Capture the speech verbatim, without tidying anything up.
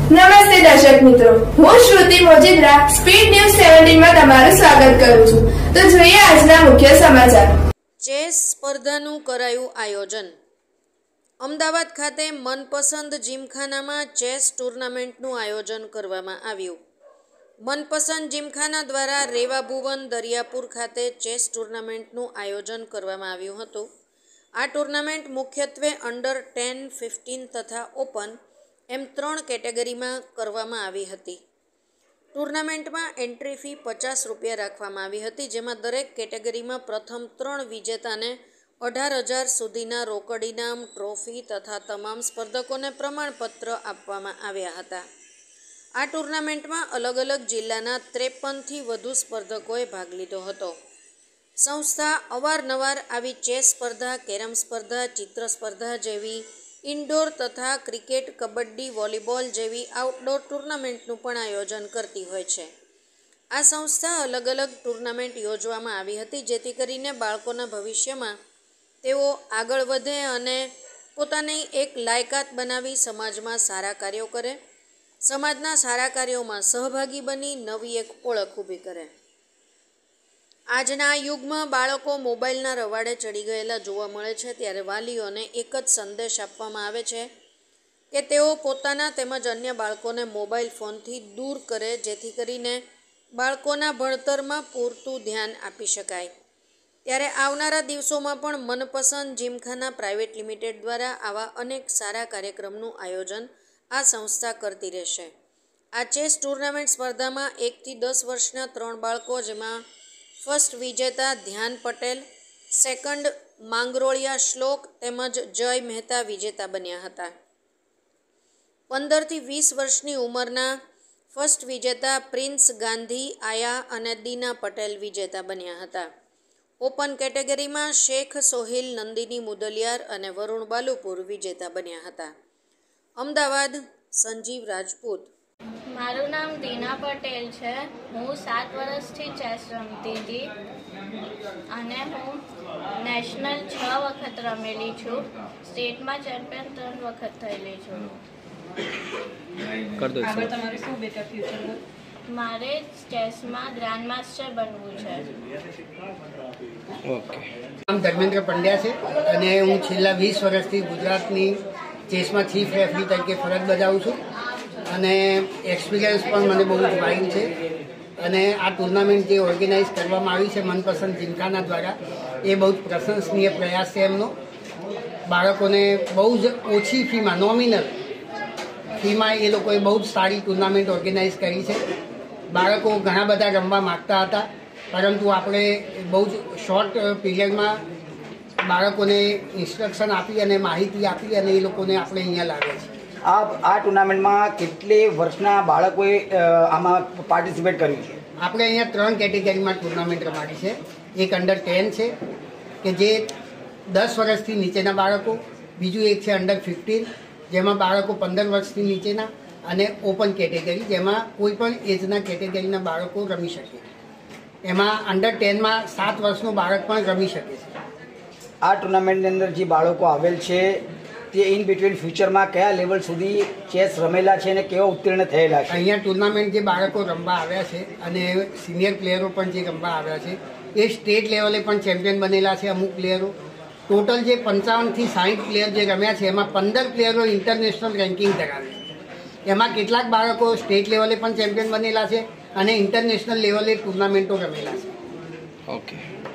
નમસ્તે દર્શક મિત્રો, હું શ્રુતિ મોજીદ્રા સ્પીડ ન્યૂઝ સત્તર માં તમારું સ્વાગત કરું છું। તો જોઈએ આજના મુખ્ય સમાચાર। ચેસ સ્પર્ધાનું કરાયું આયોજન। અમદાવાદ ખાતે મનપસંદ જીમખાનામાં ચેસ ટુર્નામેન્ટનું આયોજન કરવામાં આવ્યું। મનપસંદ જીમખાના દ્વારા રેવા ભુવન દરિયાપુર ખાતે ચેસ ટુર્નામેન્ટનું આયોજન કરવામાં આવ્યું હતું। આ ટુર્નામેન્ટ મુખ્યત્વે અંડર ટેન, ફિફ્ટીન તથા ઓપન એમ ત્રણ કેટેગરીમાં કરવામાં આવી હતી। ટુર્નામેન્ટમાં એન્ટ્રી ફી પચાસ રૂપિયા રાખવામાં આવી હતી, જેમાં દરેક કેટેગરીમાં પ્રથમ ત્રણ વિજેતાને અઢાર હજાર સુધીના રોકડ ઇનામ, ટ્રોફી તથા તમામ સ્પર્ધકોને પ્રમાણપત્ર આપવામાં આવ્યા હતા। આ ટુર્નામેન્ટમાં અલગ અલગ જિલ્લાના ત્રેપનથી વધુ સ્પર્ધકોએ ભાગ લીધો હતો। સંસ્થા અવારનવાર આવી ચેસ સ્પર્ધા, કેરમ સ્પર્ધા, ચિત્ર સ્પર્ધા જેવી ઇન્ડોર તથા ક્રિકેટ, કબડ્ડી, વોલીબોલ જેવી આઉટડોર ટુર્નામેન્ટનું પણ આયોજન કરતી હોય છે। આ સંસ્થા અલગ અલગ ટુર્નામેન્ટ યોજવામાં આવી હતી, જેથી કરીને બાળકોના ભવિષ્યમાં તેઓ આગળ વધે અને પોતાની એક લાયકાત બનાવી સમાજમાં સારા કાર્યો કરે, સમાજના સારા કાર્યોમાં સહભાગી બની નવી એક ઓળખ ઊભી કરે। આજના યુગમાં બાળકો મોબાઈલના રવાડે ચડી ગયેલા જોવા મળે છે, ત્યારે વાલીઓને એક જ સંદેશ આપવામાં આવે છે કે તેઓ પોતાના તેમજ અન્ય બાળકોને મોબાઈલ ફોનથી દૂર કરે, જેથી કરીને બાળકોના ભણતરમાં પૂરતું ધ્યાન આપી શકાય। ત્યારે આવનારા દિવસોમાં પણ મનપસંદ જીમખાના પ્રાઇવેટ લિમિટેડ દ્વારા આવા અનેક સારા કાર્યક્રમનું આયોજન આ સંસ્થા કરતી રહેશે। આ ચેસ ટુર્નામેન્ટ સ્પર્ધામાં એકથી દસ વર્ષના ત્રણ બાળકો, જેમાં ફર્સ્ટ વિજેતા ધ્યાન પટેલ, સેકન્ડ માંગરોળિયા શ્લોક તેમજ જય મહેતા વિજેતા બન્યા હતા। પંદરથી વીસ વર્ષની ઉંમરના ફર્સ્ટ વિજેતા પ્રિન્સ ગાંધી, આયા અને દીના પટેલ વિજેતા બન્યા હતા। ઓપન કેટેગરીમાં શેખ સોહિલ, નંદિની મુદલિયાર અને વરુણ બાલુપુર વિજેતા બન્યા હતા। અમદાવાદ, સંજીવ રાજપૂત। મારું નામ દીના પટેલ છે। હું સાત વર્ષથી ચેસ રમતી હતી અને હું નેશનલ છ વખત રમેલી છું। સ્ટેટમાં ચેમ્પિયન ત્રણ વખત થયેલી છું। આગળ તમારું શું બેટા ફ્યુચર ગોલ? મારે ચેસમાં ગ્રાન્ડ માસ્ટર બનવું છે। ઓકે, નામ ધર્મેન્દ્ર પંડ્યા છે અને હું છેલ્લા વીસ વર્ષથી ગુજરાતની ચેસમાં ચીફ રેફરી તરીકે ફરજ બજાવું છું અને એક્સપિરિયન્સ પણ મને બહુ જ વાઇન છે। અને આ ટુર્નામેન્ટ જે ઓર્ગેનાઇઝ કરવામાં આવી છે મનપસંદ જીમખાના દ્વારા, એ બહુ જ પ્રશંસનીય પ્રયાસ છે એમનો। બાળકોને બહુ જ ઓછી ફીમાં, નોમિનલ ફીમાં એ લોકોએ બહુ જ સારી ટુર્નામેન્ટ ઓર્ગેનાઇઝ કરી છે। બાળકો ઘણા બધા રમવા માગતા હતા, પરંતુ આપણે બહુ જ શોર્ટ પીરિયડમાં બાળકોને ઇન્સ્ટ્રક્શન આપી અને માહિતી આપી અને એ લોકોને આપણે અહીંયા લાવ્યા છીએ। આ આ ટુર્નામેન્ટમાં કેટલી વર્ષના બાળકોએ આમાં પાર્ટિસિપેટ કર્યું છે? આપણે અહીંયા ત્રણ કેટેગરીમાં ટુર્નામેન્ટ રમાડી છે। એક અંડર ટેન છે કે જે દસ વર્ષથી નીચેના બાળકો, બીજું એક છે અંડર ફિફ્ટીન જેમાં બાળકો પંદર વર્ષથી નીચેના, અને ઓપન કેટેગરી જેમાં કોઈ પણ એજના કેટેગરીના બાળકો રમી શકે। એમાં અંડર ટેનમાં સાત વર્ષનું બાળક પણ રમી શકે છે। આ ટુર્નામેન્ટની અંદર જે બાળકો આવેલ છે તે ઇન બિટવીન ફ્યુચરમાં કયા લેવલ સુધી ચેસ રમેલા છે અને કેવા ઉત્તીર્ણ થયેલા છે? અહીંયા ટુર્નામેન્ટ જે બાળકો રમવા આવ્યા છે અને સિનિયર પ્લેયરો પણ જે રમવા આવ્યા છે એ સ્ટેટ લેવલે પણ ચેમ્પિયન બનેલા છે। અમુક પ્લેયરો ટોટલ જે પંચાવનથી સાઠ પ્લેયર જે રમ્યા છે એમાં પંદર પ્લેયરો ઇન્ટરનેશનલ રેન્કિંગ ધરાવે છે। એમાં કેટલાક બાળકો સ્ટેટ લેવલે પણ ચેમ્પિયન બનેલા છે અને ઇન્ટરનેશનલ લેવલે ટુર્નામેન્ટો રમેલા છે। ઓકે।